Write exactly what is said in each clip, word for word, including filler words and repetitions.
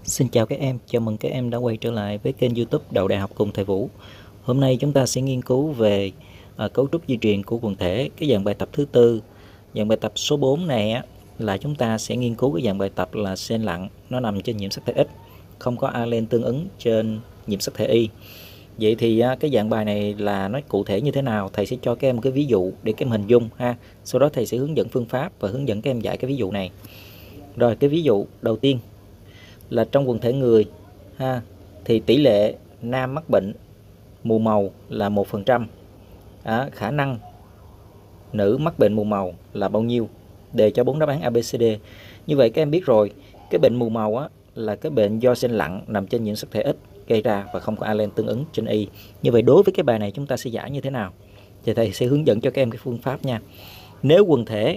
Xin chào các em, chào mừng các em đã quay trở lại với kênh YouTube Đậu Đại học cùng thầy Vũ. Hôm nay chúng ta sẽ nghiên cứu về à, cấu trúc di truyền của quần thể, cái dạng bài tập thứ tư. Dạng bài tập số bốn này á, là chúng ta sẽ nghiên cứu cái dạng bài tập là sen lặng, nó nằm trên nhiễm sắc thể X, không có alen tương ứng trên nhiễm sắc thể Y. Vậy thì á, cái dạng bài này là nó cụ thể như thế nào? Thầy sẽ cho các em một cái ví dụ để các em hình dung ha. Sau đó thầy sẽ hướng dẫn phương pháp và hướng dẫn các em giải cái ví dụ này. Rồi, cái ví dụ đầu tiên là trong quần thể người ha, thì tỷ lệ nam mắc bệnh mù màu là một phần trăm. À, khả năng nữ mắc bệnh mù màu là bao nhiêu? Đề cho bốn đáp án A, B, C, D. Như vậy các em biết rồi, cái bệnh mù màu á, là cái bệnh do sen lặng nằm trên nhiễm sắc thể X gây ra và không có alen tương ứng trên Y. Như vậy đối với cái bài này chúng ta sẽ giải như thế nào? Thì thầy sẽ hướng dẫn cho các em cái phương pháp nha. Nếu quần thể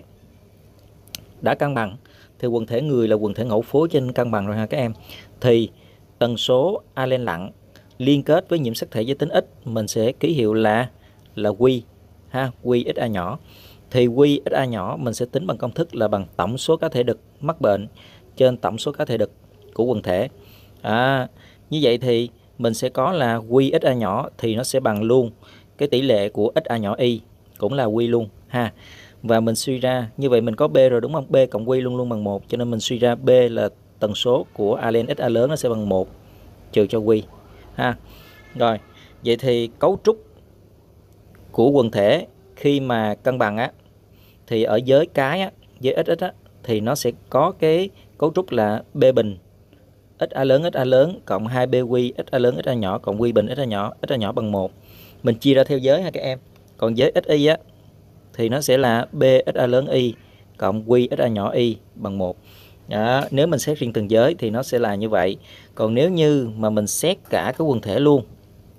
đã cân bằng thì quần thể người là quần thể ngẫu phối trên cân bằng rồi ha các em, thì tần số alen lặng liên kết với nhiễm sắc thể giới tính X mình sẽ ký hiệu là là Q ha, Q x a nhỏ. Thì Q x a nhỏ mình sẽ tính bằng công thức là bằng tổng số cá thể đực mắc bệnh trên tổng số cá thể đực của quần thể. À, như vậy thì mình sẽ có là Q x a nhỏ thì nó sẽ bằng luôn cái tỷ lệ của x a nhỏ Y cũng là Q luôn ha. Và mình suy ra như vậy mình có B rồi đúng không? B cộng Q luôn luôn bằng một, cho nên mình suy ra B là tần số của alen x a lớn nó sẽ bằng một trừ cho Q ha. Rồi, vậy thì cấu trúc của quần thể khi mà cân bằng á, thì ở giới cái á, giới x á, thì nó sẽ có cái cấu trúc là B bình x a lớn x a lớn cộng hai B Q x a lớn x a nhỏ cộng Q bình x a nhỏ x a nhỏ bằng một. Mình chia ra theo giới ha các em. Còn giới x y á thì nó sẽ là B x a lớn Y cộng Q x a nhỏ Y bằng một. Đó, nếu mình xét riêng từng giới thì nó sẽ là như vậy. Còn nếu như mà mình xét cả cái quần thể luôn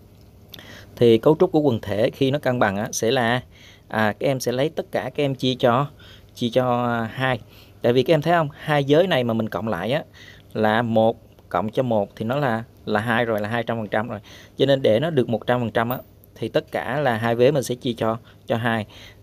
thì cấu trúc của quần thể khi nó cân bằng á, sẽ là à, các em sẽ lấy tất cả các em chia cho chia cho hai. Tại vì các em thấy không, hai giới này mà mình cộng lại á là một cộng cho một thì nó là là hai rồi, là hai trăm phần trăm rồi. Cho nên để nó được một trăm phần trăm á thì tất cả là hai vế mình sẽ chia cho cho hai.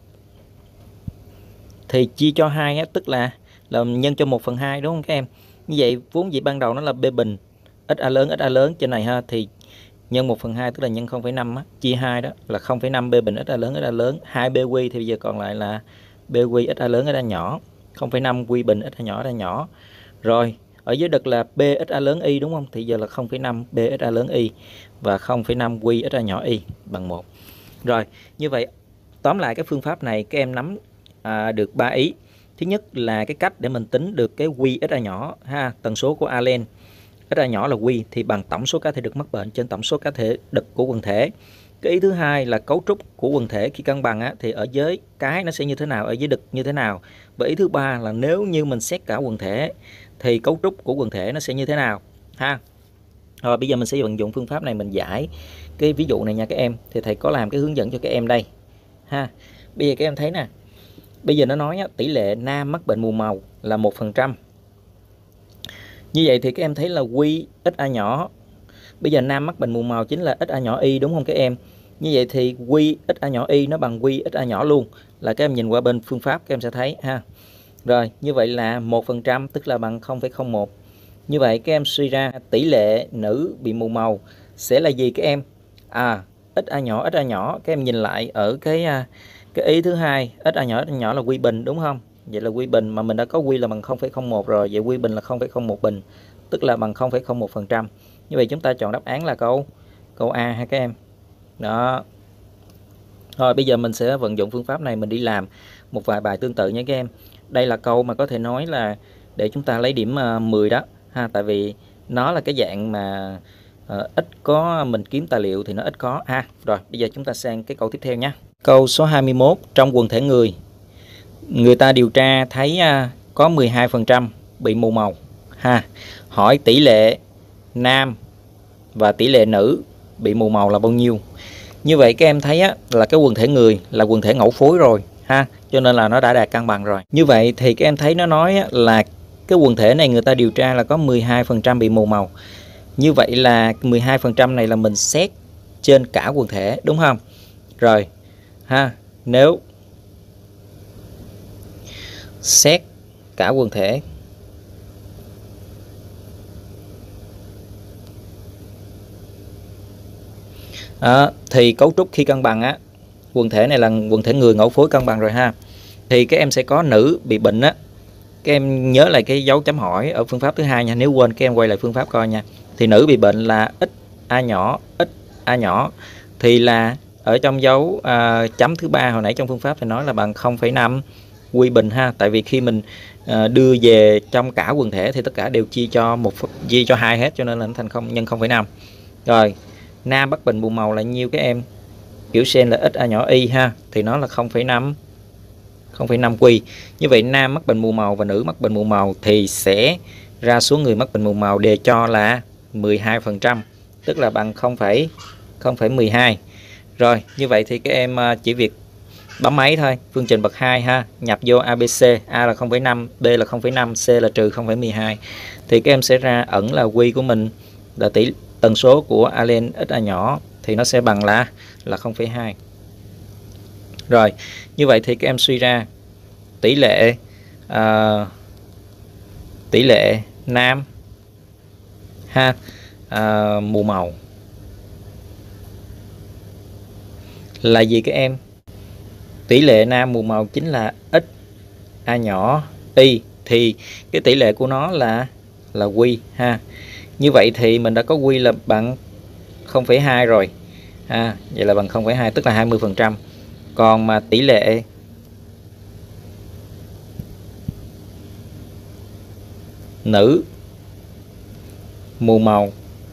Thì chia cho hai á, tức là là nhân cho một phần hai đúng không các em? Như vậy vốn dĩ ban đầu nó là B bình x a lớn x a lớn trên này ha, thì nhân một phần hai tức là nhân không phẩy năm á, chia hai đó là không phẩy năm B bình x a lớn x a lớn, hai B Q thì bây giờ còn lại là B Q x a lớn x a nhỏ, không phẩy năm Q bình x a nhỏ x a nhỏ. Rồi, ở dưới đực là B x a lớn Y đúng không? Thì giờ là không phẩy năm B x a lớn Y và không phẩy năm Q x a nhỏ Y bằng một. Rồi, như vậy tóm lại cái phương pháp này các em nắm à, được ba ý. Thứ nhất là cái cách để mình tính được cái Q x a nhỏ ha, tần số của alen x a nhỏ là Q thì bằng tổng số cá thể đực mắc bệnh trên tổng số cá thể đực của quần thể. Cái ý thứ hai là cấu trúc của quần thể khi cân bằng á, thì ở giới cái nó sẽ như thế nào, ở giới đực như thế nào. Và ý thứ ba là nếu như mình xét cả quần thể thì cấu trúc của quần thể nó sẽ như thế nào ha. Rồi bây giờ mình sẽ vận dụng phương pháp này mình giải cái ví dụ này nha các em. Thì thầy có làm cái hướng dẫn cho các em đây ha. Bây giờ các em thấy nè, bây giờ nó nói á, tỷ lệ nam mắc bệnh mù màu là một phần trăm. Như vậy thì các em thấy là Q x a nhỏ, bây giờ nam mắc bệnh mù màu chính là x a nhỏ Y đúng không các em? Như vậy thì Q x a nhỏ Y nó bằng Q x a nhỏ luôn, là các em nhìn qua bên phương pháp các em sẽ thấy ha. Rồi, như vậy là một phần trăm tức là bằng không phẩy không một. Như vậy các em suy ra tỷ lệ nữ bị mù màu sẽ là gì các em? À, x a nhỏ x a nhỏ, các em nhìn lại ở cái cái ý thứ hai, x a nhỏ x a nhỏ là Q bình đúng không? Vậy là Q bình mà mình đã có Q là bằng không phẩy không một rồi, vậy Q bình là không phẩy không một bình, tức là bằng không phẩy không một phần trăm. Như vậy chúng ta chọn đáp án là câu câu A ha các em. Đó. Rồi bây giờ mình sẽ vận dụng phương pháp này mình đi làm một vài bài tương tự nha các em. Đây là câu mà có thể nói là để chúng ta lấy điểm mười đó ha, tại vì nó là cái dạng mà uh, ít có mình kiếm tài liệu thì nó ít có ha. Rồi bây giờ chúng ta sang cái câu tiếp theo nhé. Câu số hai mươi mốt, trong quần thể người, người ta điều tra thấy uh, có mười hai phần trăm bị mù màu ha. Hỏi tỷ lệ nam và tỷ lệ nữ bị mù màu là bao nhiêu? Như vậy các em thấy á, là cái quần thể người là quần thể ngẫu phối rồi ha, cho nên là nó đã đạt cân bằng rồi. Như vậy thì các em thấy nó nói á, là cái quần thể này người ta điều tra là có mười hai phần trăm bị mù màu. Như vậy là mười hai phần trăm này là mình xét trên cả quần thể đúng không? Rồi ha, nếu xét cả quần thể Đó, thì cấu trúc khi cân bằng á, quần thể này là quần thể người ngẫu phối cân bằng rồi ha, thì các em sẽ có nữ bị bệnh á, các em nhớ lại cái dấu chấm hỏi ở phương pháp thứ hai nha, nếu quên các em quay lại phương pháp coi nha. Thì nữ bị bệnh là x a nhỏ, x a nhỏ, thì là ở trong dấu à, chấm thứ ba hồi nãy trong phương pháp thì nói là bằng không phẩy năm quy bình ha, tại vì khi mình à, đưa về trong cả quần thể thì tất cả đều chia cho một chia cho hai hết, cho nên là thành không nhân không phẩy năm. Rồi nam bất bình mù màu là nhiêu các em? Kiểu sen là x a nhỏ y ha, thì nó là không phẩy năm không phẩy năm quy. Như vậy nam mắc bệnh mù màu và nữ mắc bệnh mù màu thì sẽ ra số người mắc bệnh mù màu đề cho là mười hai phần trăm, tức là bằng không phẩy mười hai. Rồi như vậy thì các em chỉ việc bấm máy thôi, phương trình bậc hai ha, nhập vô a bê xê, A là không phẩy năm, B là không phẩy năm, C là trừ không phẩy mười hai, thì các em sẽ ra ẩn là quy của mình là tỷ tần số của a lên x a nhỏ thì nó sẽ bằng là là không phẩy hai. Rồi như vậy thì các em suy ra tỷ lệ uh, tỷ lệ nam ha uh, mù màu là gì các em? Tỷ lệ nam mù màu chính là x a nhỏ y, thì cái tỷ lệ của nó là là quy ha. Như vậy thì mình đã có quy là bằng không phẩy hai rồi ha, vậy là bằng không phẩy hai, tức là hai mươi phần trăm. Còn mà tỷ lệ nữ mù màu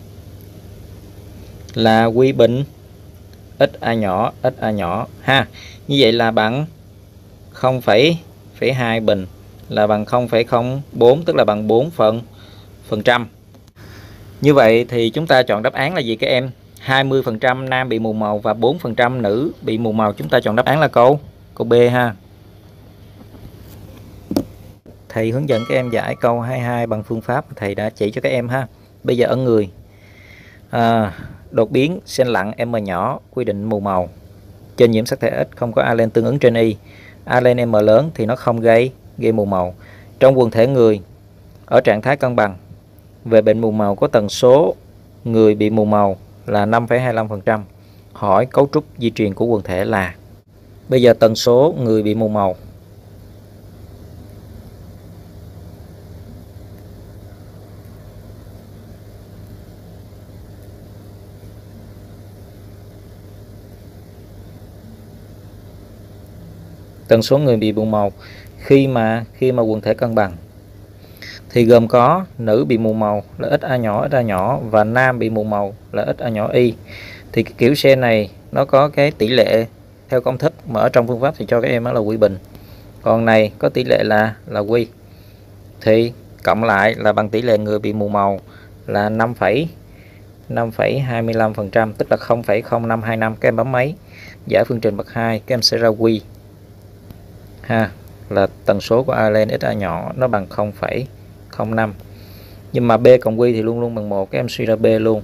là quy bình x a nhỏ x a nhỏ ha, như vậy là bằng không phẩy hai bình là bằng không phẩy không bốn, tức là bằng bốn phần phần trăm. Như vậy thì chúng ta chọn đáp án là gì các em? hai mươi phần trăm nam bị mù màu và bốn phần trăm nữ bị mù màu. Chúng ta chọn đáp án là câu câu B ha. Thầy hướng dẫn các em giải câu hai mươi hai bằng phương pháp thầy đã chỉ cho các em ha. Bây giờ ở người à, đột biến sen lặng m nhỏ quy định mù màu trên nhiễm sắc thể X không có a lên tương ứng trên y, a lên m lớn thì nó không gây gây mù màu. Trong quần thể người ở trạng thái cân bằng về bệnh mù màu có tần số người bị mù màu là năm phẩy hai mươi lăm phần trăm. Hỏi cấu trúc di truyền của quần thể là. Bây giờ tần số người bị mù màu tần số người bị mù màu khi mà khi mà quần thể cân bằng thì gồm có nữ bị mù màu là x a nhỏ x a nhỏ và nam bị mù màu là x a nhỏ y. Thì cái kiểu xe này nó có cái tỷ lệ theo công thức mà ở trong phương pháp thì cho các em đó là quy bình, còn này có tỷ lệ là là quy, thì cộng lại là bằng tỷ lệ người bị mù màu là năm phẩy hai mươi lăm phần trăm, tức là không phẩy không năm hai năm. Các em bấm máy giải phương trình bậc hai, các em sẽ ra quy ha, là tần số của a lên x a nhỏ nó bằng không phẩy không năm, nhưng mà b cộng quy thì luôn luôn bằng một, các em suy ra b luôn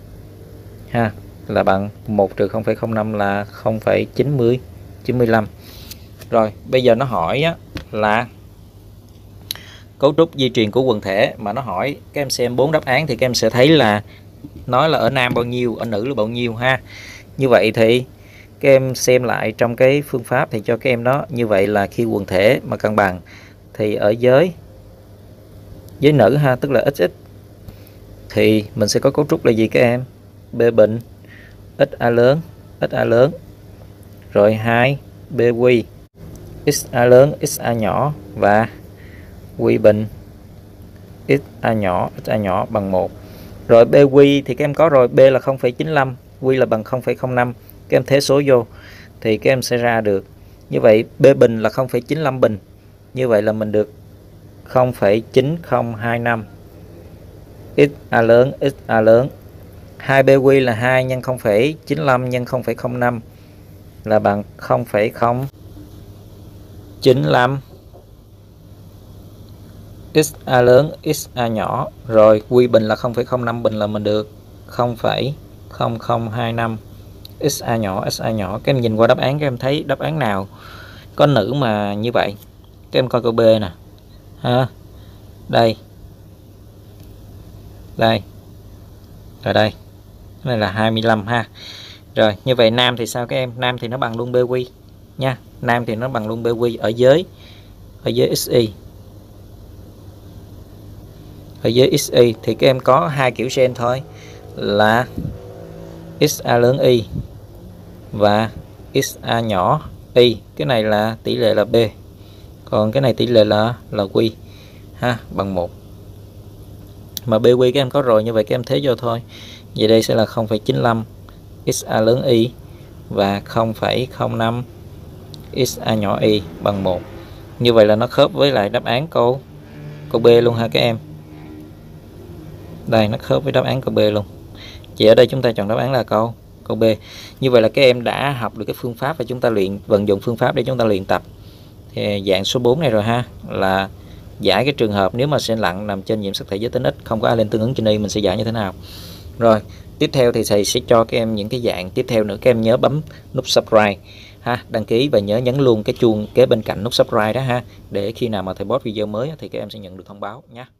ha, là bằng một trừ không phẩy không năm là không phẩy chín lăm. Rồi bây giờ nó hỏi á, là cấu trúc di truyền của quần thể, mà nó hỏi các em xem bốn đáp án thì các em sẽ thấy là nói là ở nam bao nhiêu, ở nữ là bao nhiêu ha. Như vậy thì các em xem lại trong cái phương pháp thì cho các em đó, như vậy là khi quần thể mà cân bằng thì ở giới giới nữ ha, tức là xx thì mình sẽ có cấu trúc là gì các em? B bình x a lớn x a lớn rồi hai b quy x a lớn x a nhỏ và quy bình x a nhỏ x a nhỏ bằng một. Rồi b quy thì các em có rồi, b là không phẩy chín lăm, quy là bằng không phẩy không năm, các em thế số vô thì các em sẽ ra được. Như vậy b bình là không phẩy chín lăm bình, như vậy là mình được không phẩy chín không hai năm x a lớn x a lớn. hai b quy là hai nhân không phẩy chín lăm nhân không phẩy không năm là bằng không phẩy không chín lăm x a lớn x a nhỏ, rồi quy bình là không phẩy không năm bình là mình được không phẩy không không hai năm x a nhỏ x a nhỏ. Các em nhìn qua đáp án các em thấy đáp án nào có nữ mà như vậy. Các em coi câu B nè ha, đây đây ở đây, cái này là hai mươi lăm ha. Rồi như vậy nam thì sao các em? Nam thì nó bằng luôn bê quy nha. Nam thì nó bằng luôn bê quy ở giới ở giới xy. Ở giới xy thì các em có hai kiểu gen thôi, là xa lớn y và xa nhỏ y. Cái này là tỷ lệ là B, còn cái này tỷ lệ là là Q ha, bằng một. Mà bê quy các em có rồi, như vậy các em thế vô thôi. Vậy đây sẽ là không phẩy chín lăm xa lớn y và không phẩy không năm xa nhỏ y bằng một. Như vậy là nó khớp với lại đáp án câu câu B luôn ha các em. Đây, nó khớp với đáp án câu B luôn. Vậy ở đây chúng ta chọn đáp án là câu câu B. Như vậy là các em đã học được cái phương pháp và chúng ta luyện vận dụng phương pháp để chúng ta luyện tập thì dạng số bốn này rồi ha, là giải cái trường hợp nếu mà sen lặng nằm trên nhiễm sắc thể giới tính ít không có a lên tương ứng trên y, mình sẽ giải như thế nào. Rồi tiếp theo thì thầy sẽ cho các em những cái dạng tiếp theo nữa. Các em nhớ bấm nút subscribe ha, đăng ký và nhớ nhấn luôn cái chuông kế bên cạnh nút subscribe đó ha, để khi nào mà thầy post video mới thì các em sẽ nhận được thông báo nhé.